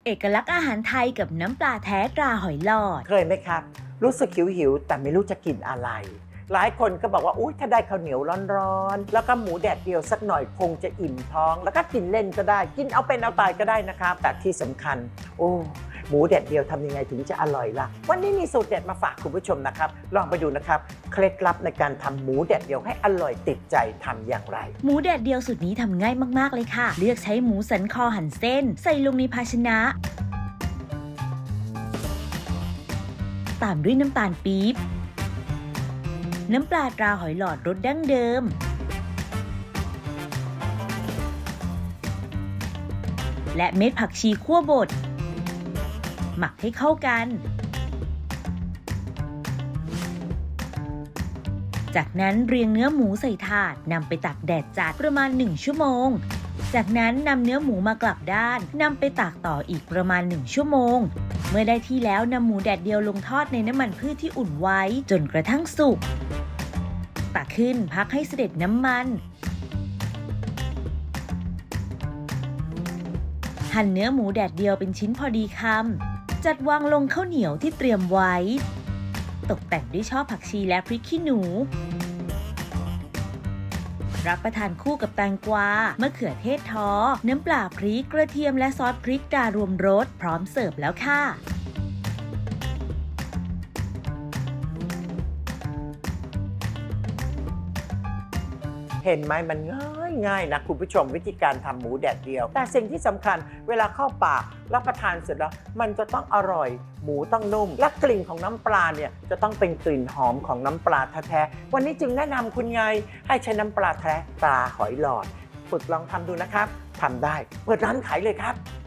เอกลักษณ์อาหารไทยกับน้ำปลาแท้ตราหอยหลอดเคยไหมครับรู้สึกหิวแต่ไม่รู้จะกินอะไรหลายคนก็บอกว่าอุ๊ยถ้าได้ข้าวเหนียวร้อนๆแล้วก็หมูแดดเดียวสักหน่อยคงจะอิ่มท้องแล้วก็กินเล่นก็ได้กินเอาเป็นเอาตายก็ได้นะครับแต่ที่สำคัญหมูแดดเดียวทำยังไงถึงจะอร่อยล่ะวันนี้มีสูตรเด็ดมาฝากคุณผู้ชมนะครับลองไปดูนะครับเคล็ดลับในการทำหมูแดดเดียวให้อร่อยติดใจทำอย่างไรหมูแดดเดียวสูตรนี้ทำง่ายมากๆเลยค่ะเลือกใช้หมูสันคอหั่นเส้นใส่ลงในภาชนะตามด้วยน้ำตาลปี๊บน้ำปลาตราหอยหลอดรสดั้งเดิมและเม็ดผักชีคั่วบดหมักให้เข้ากันจากนั้นเรียงเนื้อหมูใส่ถาดนำไปตากแดดจัดประมาณ1ชั่วโมงจากนั้นนำเนื้อหมูมากลับด้านนำไปตากต่ออีกประมาณ1ชั่วโมงเมื่อได้ที่แล้วนำหมูแดดเดียวลงทอดในน้ำมันพืชที่อุ่นไว้จนกระทั่งสุกตักขึ้นพักให้เสด็จน้ำมันหั่นเนื้อหมูแดดเดียวเป็นชิ้นพอดีคำจัดวางลงข้าวเหนียวที่เตรียมไว้ตกแต่งด้วยช่อผักชีและพริกขี้หนูรับประทานคู่กับแตงกวามะเขือเทศท้อน้ำปลาพริกกระเทียมและซอสพริกดารวมรสพร้อมเสิร์ฟแล้วค่ะเห็นไหมมันง่ายนะคุณผู้ชมวิธีการทำหมูแดดเดียวแต่สิ่งที่สำคัญเวลาเข้าปากรับประทานเสร็จแล้วมันจะต้องอร่อยหมูต้องนุ่มและกลิ่นของน้ำปลาเนี่ยจะต้องเป็นกลิ่นหอมของน้ำปลาแท้ๆวันนี้จึงแนะนำคุณไงให้ใช้น้ำปลาแท้ตราหอยหลอดฝึกลองทำดูนะครับทำได้เปิดร้านขายเลยครับ